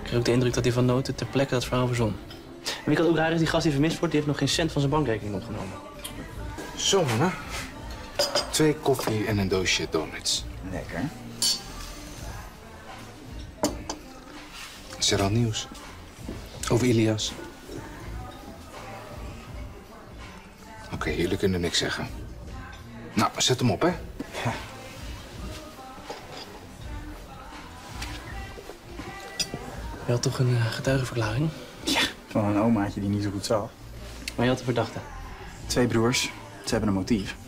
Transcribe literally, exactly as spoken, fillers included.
kreeg ook de indruk dat hij van Noten ter plekke dat verhaal verzon. En wie kan ook raar is, die gast die vermist wordt, die heeft nog geen cent van zijn bankrekening opgenomen. Zo, mannen. Twee koffie en een doosje donuts. Lekker. Is er al nieuws? Over Ilias. Oké, okay, jullie kunnen niks zeggen. Nou, zet hem op, hè? Ja. Je had toch een uh, getuigenverklaring? Ja, van een omaatje die niet zo goed zag. Maar je had een verdachte. Twee broers. Ze hebben een motief.